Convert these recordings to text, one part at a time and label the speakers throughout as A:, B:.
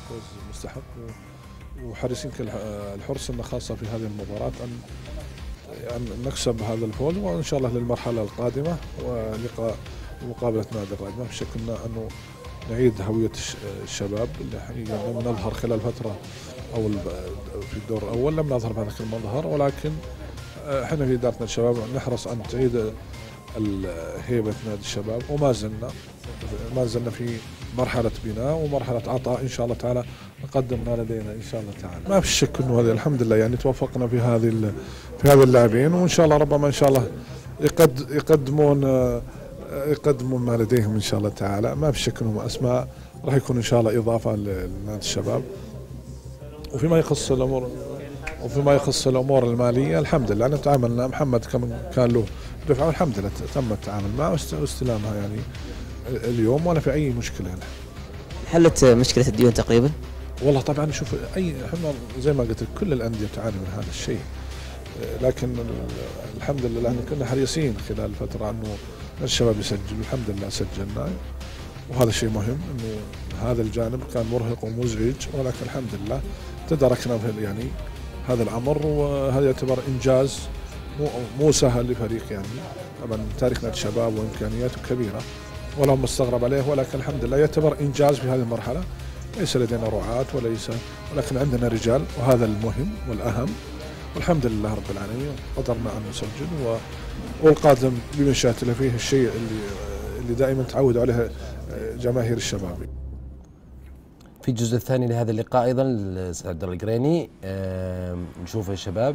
A: فوز مستحق، وحريصين الحرص إن خاصة في هذه المباراة أن نكسب هذا الفوز، وإن شاء الله للمرحلة القادمة ولقاء مقابلة نادي الرائد. ما في شك أنه نعيد هوية الشباب اللي حقيقة لم نظهر خلال فترة أو في الدور الأول لم نظهر بهذا المظهر، ولكن احنا في إدارة نادي الشباب نحرص أن تعيد هيبة نادي الشباب، ما زلنا في مرحلة بناء ومرحلة عطاء إن شاء الله تعالى نقدم ما لدينا إن شاء الله تعالى. ما في شك إنه هذا الحمد لله يعني توفقنا في هذه اللاعبين، وإن شاء الله ربما إن شاء الله يقدمون ما لديهم إن شاء الله تعالى. ما في شك إنهم أسماء راح يكون إن شاء الله إضافة لنادي الشباب. وفيما يخص الأمور المالية الحمد لله تعاملنا، محمد كان له دفعة والحمد لله تم التعامل معه واستلامها يعني اليوم ولا في أي مشكلة.
B: حلت مشكلة الديون تقريبا؟
A: والله طبعا شوف احنا زي ما قلت كل الأندية تعاني من هذا الشيء، لكن الحمد لله احنا كنا حريصين خلال الفترة انه الشباب يسجل، الحمد لله سجلنا، وهذا شيء مهم. انه هذا الجانب كان مرهق ومزعج، ولكن الحمد لله تداركنا في يعني هذا الأمر، وهذا يعتبر إنجاز مو سهل لفريق يعني طبعا تاريخ نادي الشباب وإمكانياته كبيرة ولا هم مستغرب عليه، ولكن الحمد لله يعتبر إنجاز في هذه المرحلة. ليس لدينا رعاة ولكن عندنا رجال، وهذا المهم والأهم، والحمد لله رب العالمين قدرنا أن نسجل، والقادم بمشيئة الله فيه الشيء اللي دائما تعودوا عليه جماهير الشباب.
C: في الجزء الثاني لهذا اللقاء أيضا الأستاذ عبد الله القريني نشوف الشباب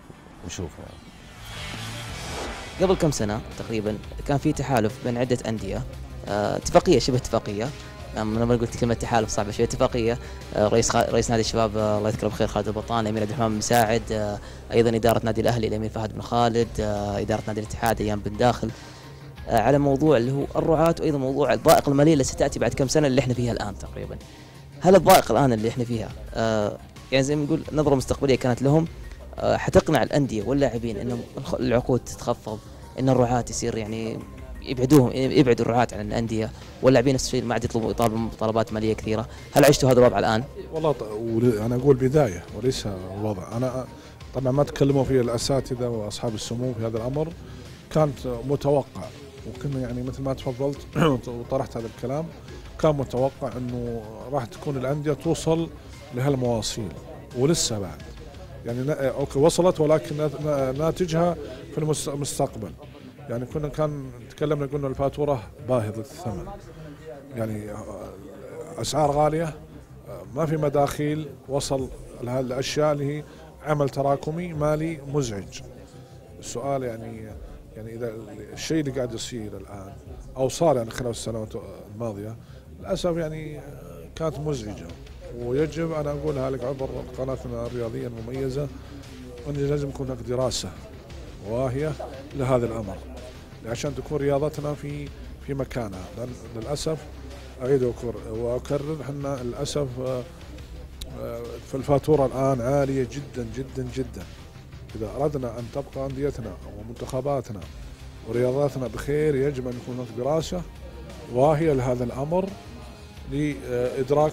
B: قبل كم سنة تقريبا كان في تحالف بين عدة أندية، اتفاقية شبه اتفاقية، لما قلت كلمة تحالف صعبة شوية، اتفاقية رئيس نادي الشباب الله يذكره بخير خالد البطان، الأمير عبد الرحمن بن مساعد، أيضا إدارة نادي الأهلي الأمير فهد بن خالد، إدارة نادي الاتحاد أيام بن داخل، على موضوع اللي هو الرعاة، وأيضا موضوع الضائق المالية اللي ستأتي بعد كم سنة اللي احنا فيها الآن تقريبا. هل الضائق الآن اللي احنا فيها يعني زي ما نقول نظرة مستقبلية كانت لهم حتقنع الأندية واللاعبين أن العقود تتخفض، أن الرعاة يصير يعني يبعدوا الرعاة عن الأندية، واللاعبين نفس الشيء ما عاد يطالبوا طلبات مالية كثيرة؟ هل عشتوا هذا الوضع الآن؟
A: والله أنا أقول بداية وليس الوضع. أنا طبعا ما تكلموا فيه الأساتذة وأصحاب السمو في هذا الأمر، كانت متوقع، وكنا يعني مثل ما تفضلت وطرحت هذا الكلام، كان متوقع أنه راح تكون الأندية توصل لهالمواصيل، ولسه بعد يعني أوكي وصلت، ولكن ناتجها في المستقبل. يعني كان تكلمنا قلنا الفاتورة باهظة الثمن، يعني أسعار غالية، ما في مداخيل، وصل لهذه الأشياء اللي هي عمل تراكمي مالي مزعج. السؤال يعني إذا الشيء اللي قاعد يصير الآن أو صار يعني خلال السنوات الماضية للأسف يعني كانت مزعجة، ويجب أنا أقولها لك عبر قناتنا الرياضية المميزة أن لازم يكون هناك دراسة واهية لهذا الأمر عشان تكون رياضتنا في مكانها. لأن للأسف أعيد وأكرر احنا للأسف في الفاتورة الآن عالية جدا جدا جدا. إذا أردنا أن تبقى أنديتنا ومنتخباتنا ورياضاتنا بخير يجب أن يكون هناك دراسة واهية لهذا الأمر لإدراك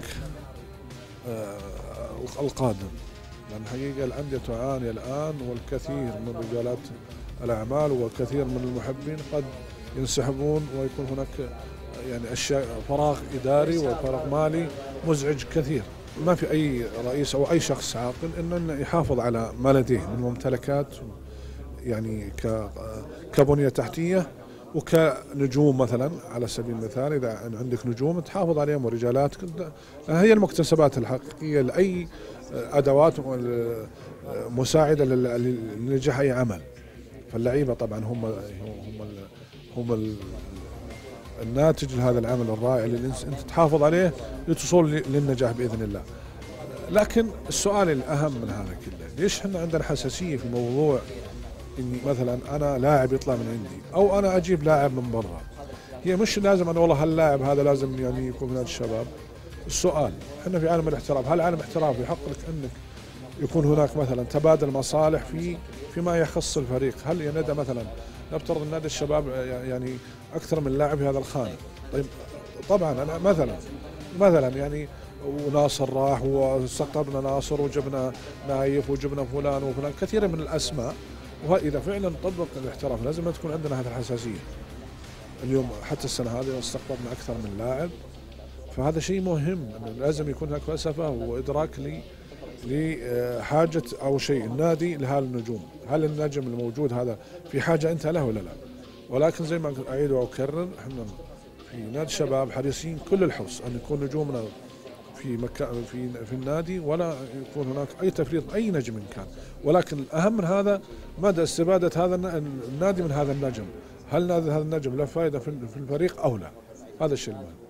A: القادم، لأن حقيقة الأندية تعاني الآن، والكثير من رجالات الأعمال والكثير من المحبين قد ينسحبون، ويكون هناك يعني أشياء فراغ إداري وفراغ مالي مزعج كثير. ما في أي رئيس أو أي شخص عاقل إنه يحافظ على ما لديه من ممتلكات يعني كبنية تحتية وكنجوم مثلا على سبيل المثال. إذا عندك نجوم تحافظ عليهم ورجالاتك، هي المكتسبات الحقيقية لأي أدوات مساعدة لنجاح أي عمل. فاللعيبة طبعا هم الناتج لهذا العمل الرائع اللي انت تحافظ عليه لتصول للنجاح باذن الله. لكن السؤال الاهم من هذا كله، ليش احنا عندنا حساسيه في موضوع اني مثلا انا لاعب يطلع من عندي او انا اجيب لاعب من برا؟ هي مش لازم انا والله هاللاعب هذا لازم يعني يكون من الشباب. السؤال احنا في عالم الاحتراف، هل عالم احتراف يحق لك انك يكون هناك مثلا تبادل مصالح فيما يخص الفريق؟ هل يا ندى مثلا نفترض ان نادي الشباب يعني اكثر من لاعب في هذا الخانه، طيب طبعا انا مثلا يعني وناصر راح واستقطبنا ناصر وجبنا نايف وجبنا فلان وفلان، كثير من الاسماء. واذا فعلا طبق الاحتراف لازم تكون عندنا هذه الحساسيه. اليوم حتى السنه هذه استقطبنا اكثر من لاعب، فهذا شيء مهم، لازم يكون هناك فلسفه وادراك لحاجه او شيء النادي لهذا النجوم. هل النجم الموجود هذا في حاجه انت له ولا لا؟ ولكن زي ما اعيد واكرر، احنا في نادي الشباب حريصين كل الحرص ان يكون نجومنا في مكان في النادي، ولا يكون هناك اي تفريط اي نجم كان. ولكن الاهم من هذا مدى استفاده هذا النادي من هذا النجم. هل هذا النجم له فائده في الفريق او لا؟ هذا الشيء المهم.